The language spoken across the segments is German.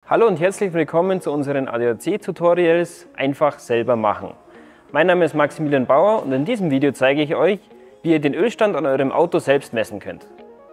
Hallo und herzlich willkommen zu unseren ADAC-Tutorials einfach selber machen. Mein Name ist Maximilian Bauer und in diesem Video zeige ich euch, wie ihr den Ölstand an eurem Auto selbst messen könnt.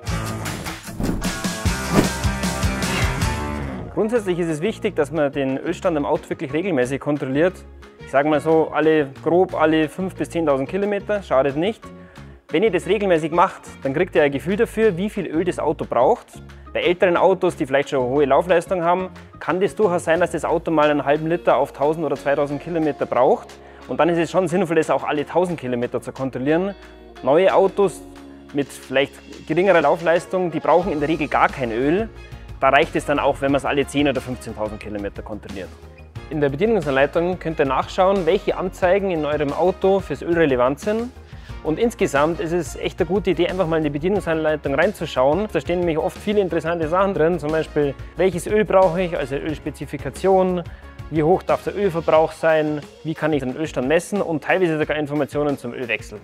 Grundsätzlich ist es wichtig, dass man den Ölstand im Auto wirklich regelmäßig kontrolliert. Ich sage mal so, grob alle 5.000 bis 10.000 Kilometer, schadet nicht. Wenn ihr das regelmäßig macht, dann kriegt ihr ein Gefühl dafür, wie viel Öl das Auto braucht. Bei älteren Autos, die vielleicht schon eine hohe Laufleistung haben, kann das durchaus sein, dass das Auto mal einen halben Liter auf 1.000 oder 2.000 Kilometer braucht. Und dann ist es schon sinnvoll, das auch alle 1.000 Kilometer zu kontrollieren. Neue Autos mit vielleicht geringerer Laufleistung, die brauchen in der Regel gar kein Öl. Da reicht es dann auch, wenn man es alle 10.000 oder 15.000 Kilometer kontrolliert. In der Bedienungsanleitung könnt ihr nachschauen, welche Anzeigen in eurem Auto fürs Öl relevant sind. Und insgesamt ist es echt eine gute Idee, einfach mal in die Bedienungsanleitung reinzuschauen. Da stehen nämlich oft viele interessante Sachen drin, zum Beispiel, welches Öl brauche ich, also Ölspezifikation, wie hoch darf der Ölverbrauch sein, wie kann ich den Ölstand messen und teilweise sogar Informationen zum Ölwechsel.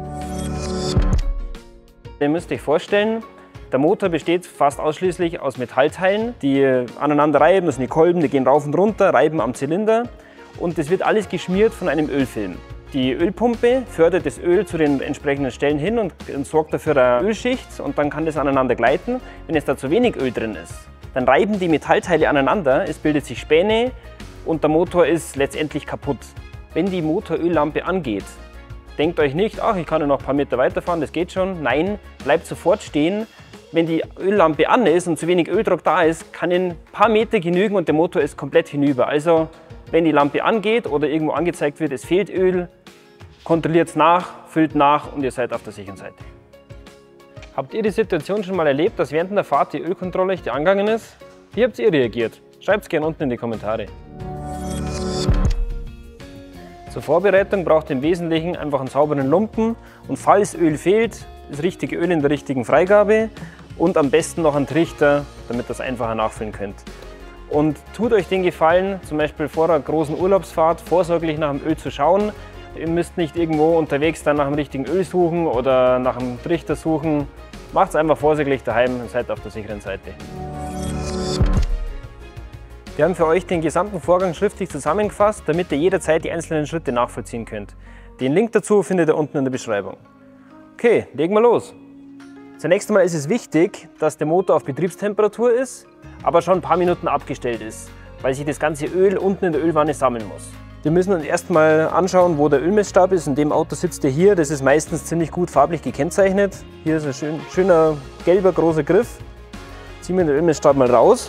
Ihr müsst euch vorstellen, der Motor besteht fast ausschließlich aus Metallteilen, die aneinander reiben, das sind die Kolben, die gehen rauf und runter, reiben am Zylinder und das wird alles geschmiert von einem Ölfilm. Die Ölpumpe fördert das Öl zu den entsprechenden Stellen hin und sorgt dafür eine Ölschicht und dann kann das aneinander gleiten. Wenn jetzt da zu wenig Öl drin ist, dann reiben die Metallteile aneinander, es bildet sich Späne und der Motor ist letztendlich kaputt. Wenn die Motoröllampe angeht, denkt euch nicht, ach, ich kann ja noch ein paar Meter weiterfahren, das geht schon. Nein, bleibt sofort stehen. Wenn die Öllampe an ist und zu wenig Öldruck da ist, kann ein paar Meter genügen und der Motor ist komplett hinüber. Also wenn die Lampe angeht oder irgendwo angezeigt wird, es fehlt Öl, kontrolliert es nach, füllt nach und ihr seid auf der sicheren Seite. Habt ihr die Situation schon mal erlebt, dass während der Fahrt die Ölkontrolle nicht angegangen ist? Wie habt ihr reagiert? Schreibt es gerne unten in die Kommentare. Zur Vorbereitung braucht ihr im Wesentlichen einfach einen sauberen Lumpen und falls Öl fehlt, das richtige Öl in der richtigen Freigabe und am besten noch einen Trichter, damit ihr es einfacher nachfüllen könnt. Und tut euch den Gefallen, zum Beispiel vor einer großen Urlaubsfahrt vorsorglich nach dem Öl zu schauen. Ihr müsst nicht irgendwo unterwegs dann nach dem richtigen Öl suchen oder nach einem Trichter suchen. Macht es einfach vorsorglich daheim und seid auf der sicheren Seite. Wir haben für euch den gesamten Vorgang schriftlich zusammengefasst, damit ihr jederzeit die einzelnen Schritte nachvollziehen könnt. Den Link dazu findet ihr unten in der Beschreibung. Okay, legen wir los. Zunächst einmal ist es wichtig, dass der Motor auf Betriebstemperatur ist, aber schon ein paar Minuten abgestellt ist, weil sich das ganze Öl unten in der Ölwanne sammeln muss. Wir müssen uns erstmal anschauen, wo der Ölmessstab ist. In dem Auto sitzt er hier. Das ist meistens ziemlich gut farblich gekennzeichnet. Hier ist ein schöner gelber großer Griff. Ziehen wir den Ölmessstab mal raus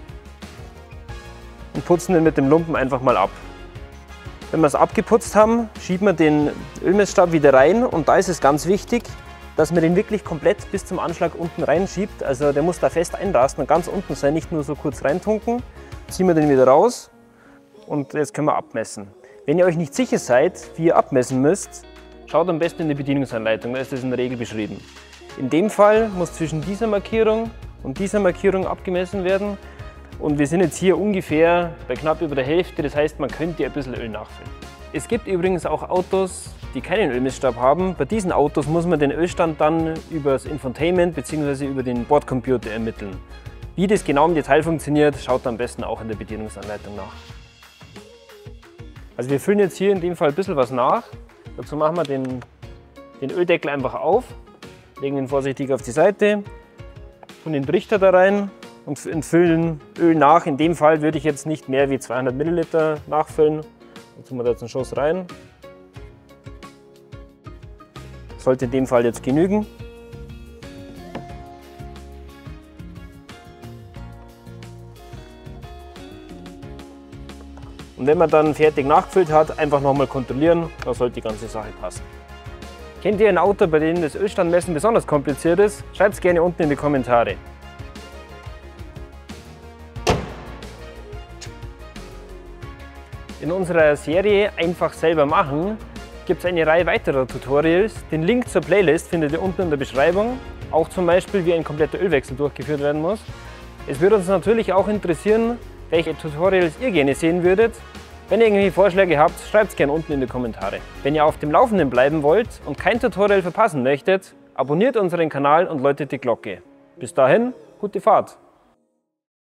und putzen den mit dem Lumpen einfach mal ab. Wenn wir es abgeputzt haben, schieben wir den Ölmessstab wieder rein und da ist es ganz wichtig, dass man den wirklich komplett bis zum Anschlag unten reinschiebt. Also der muss da fest einrasten und ganz unten sein, nicht nur so kurz reintunken. Ziehen wir den wieder raus und jetzt können wir abmessen. Wenn ihr euch nicht sicher seid, wie ihr abmessen müsst, schaut am besten in die Bedienungsanleitung, da ist das in der Regel beschrieben. In dem Fall muss zwischen dieser Markierung und dieser Markierung abgemessen werden. Und wir sind jetzt hier ungefähr bei knapp über der Hälfte, das heißt, man könnte ein bisschen Öl nachfüllen. Es gibt übrigens auch Autos, die keinen Ölmessstab haben. Bei diesen Autos muss man den Ölstand dann über das Infotainment bzw. über den Bordcomputer ermitteln. Wie das genau im Detail funktioniert, schaut am besten auch in der Bedienungsanleitung nach. Also wir füllen jetzt hier in dem Fall ein bisschen was nach. Dazu machen wir den Öldeckel einfach auf, legen ihn vorsichtig auf die Seite, tun den Trichter da rein und füllen Öl nach. In dem Fall würde ich jetzt nicht mehr wie 200 Milliliter nachfüllen. Jetzt tun wir da jetzt einen Schuss rein. Sollte in dem Fall jetzt genügen. Und wenn man dann fertig nachgefüllt hat, einfach nochmal kontrollieren, da sollte die ganze Sache passen. Kennt ihr ein Auto, bei dem das Ölstandmessen besonders kompliziert ist? Schreibt es gerne unten in die Kommentare. In unserer Serie Einfach selber machen gibt es eine Reihe weiterer Tutorials. Den Link zur Playlist findet ihr unten in der Beschreibung. Auch zum Beispiel, wie ein kompletter Ölwechsel durchgeführt werden muss. Es würde uns natürlich auch interessieren, welche Tutorials ihr gerne sehen würdet. Wenn ihr irgendwelche Vorschläge habt, schreibt es gerne unten in die Kommentare. Wenn ihr auf dem Laufenden bleiben wollt und kein Tutorial verpassen möchtet, abonniert unseren Kanal und läutet die Glocke. Bis dahin, gute Fahrt!